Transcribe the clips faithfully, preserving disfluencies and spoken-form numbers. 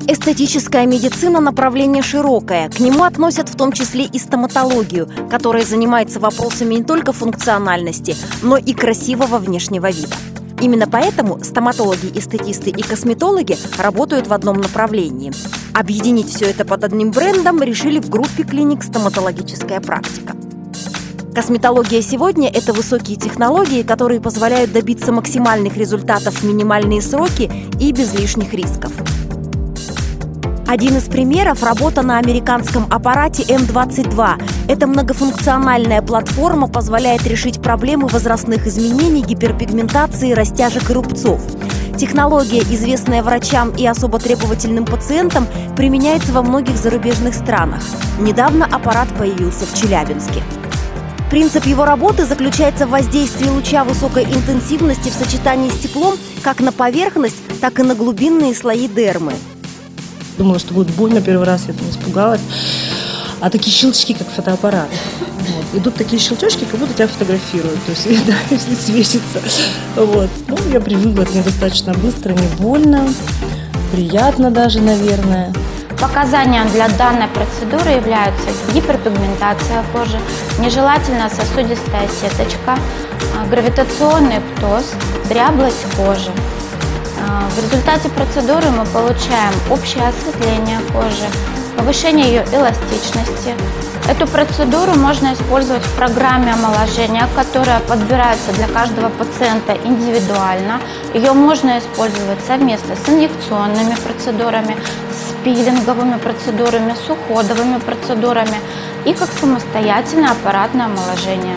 Эстетическая медицина – направление широкое. К нему относят в том числе и стоматологию, которая занимается вопросами не только функциональности, но и красивого внешнего вида. Именно поэтому стоматологи, эстетисты и косметологи работают в одном направлении. Объединить все это под одним брендом решили в группе клиник «Стоматологическая практика». Косметология сегодня – это высокие технологии, которые позволяют добиться максимальных результатов в минимальные сроки и без лишних рисков. Один из примеров – работа на американском аппарате эм двадцать два. Эта многофункциональная платформа позволяет решить проблемы возрастных изменений, гиперпигментации, растяжек и рубцов. Технология, известная врачам и особо требовательным пациентам, применяется во многих зарубежных странах. Недавно аппарат появился в Челябинске. Принцип его работы заключается в воздействии луча высокой интенсивности в сочетании с теплом как на поверхность, так и на глубинные слои дермы. Думала, что будет больно первый раз, я там испугалась. А такие щелчки, как фотоаппарат. Вот. Идут такие щелчочки, как будто тебя фотографируют. То есть, да, если светится. Вот. Ну, я привыкла к ней достаточно быстро, не больно. Приятно даже, наверное. Показанием для данной процедуры являются гиперпигментация кожи, нежелательная сосудистая сеточка, гравитационный птоз, дряблость кожи. В результате процедуры мы получаем общее осветление кожи, повышение ее эластичности. Эту процедуру можно использовать в программе омоложения, которая подбирается для каждого пациента индивидуально. Ее можно использовать совместно с инъекционными процедурами, с пилинговыми процедурами, с уходовыми процедурами и как самостоятельное аппаратное омоложение.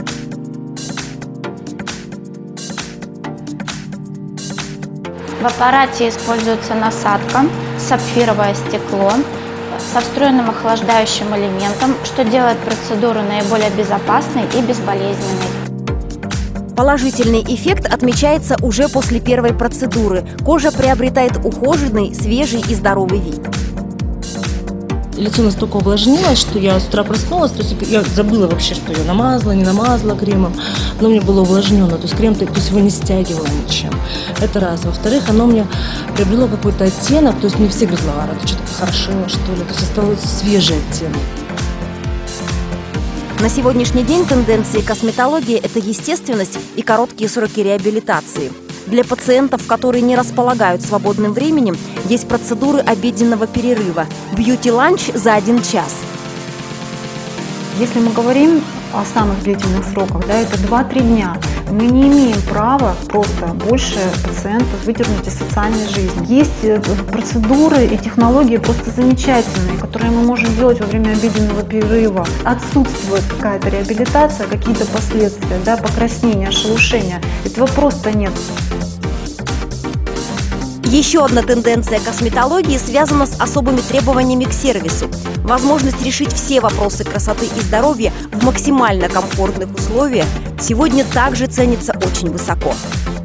В аппарате используется насадка, сапфировое стекло со встроенным охлаждающим элементом, что делает процедуру наиболее безопасной и безболезненной. Положительный эффект отмечается уже после первой процедуры. Кожа приобретает ухоженный, свежий и здоровый вид. Лицо настолько увлажнилось, что я с утра проснулась, то есть я забыла вообще, что я намазала, не намазала кремом, но у меня было увлажнено, то есть крем, то есть его не стягивало ничем. Это раз. Во-вторых, оно мне приобрело какой-то оттенок, то есть не все говорят, Лара, это что-то хорошо, что ли, то есть остался свежий оттенок. На сегодняшний день тенденции косметологии – это естественность и короткие сроки реабилитации. Для пациентов, которые не располагают свободным временем, есть процедуры обеденного перерыва – бьюти-ланч за один час. Если мы говорим о самых длительных сроках, да, это два-три дня, мы не имеем права просто больше пациентов выдернуть из социальной жизни. Есть процедуры и технологии просто замечательные, которые мы можем делать во время обеденного перерыва. Отсутствует какая-то реабилитация, какие-то последствия, да, покраснения, шелушения. Этого просто нет. Еще одна тенденция косметологии связана с особыми требованиями к сервису. Возможность решить все вопросы красоты и здоровья в максимально комфортных условиях сегодня также ценится очень высоко.